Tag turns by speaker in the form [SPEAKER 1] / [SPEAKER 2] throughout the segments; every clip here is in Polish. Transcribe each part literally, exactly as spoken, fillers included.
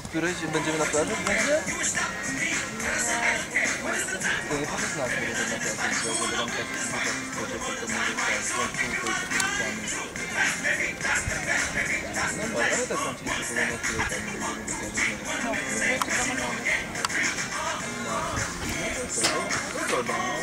[SPEAKER 1] którejś będziemy na plaży w Węgrzech? To nie powiem znać, że będę na plaży w Węgrzech, bo tam taki słuchać spodziew, to może tak, skąd tylko i tak no dobra, ale też tam ci jeszcze powiem, o której tam będziemy wypowiedzieć. No, no, to dobra, no.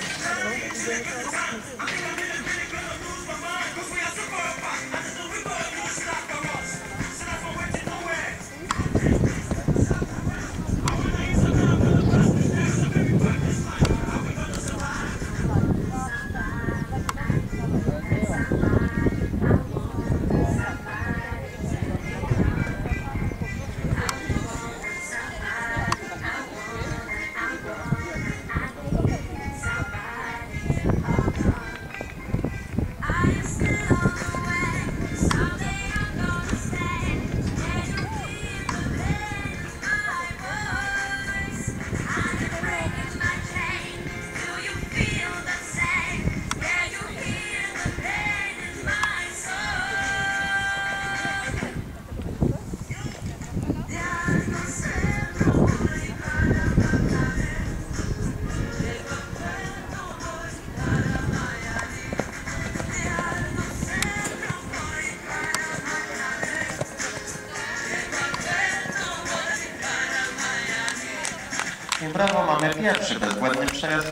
[SPEAKER 2] Brawo, mamy pierwszy bezbłędny przejazd.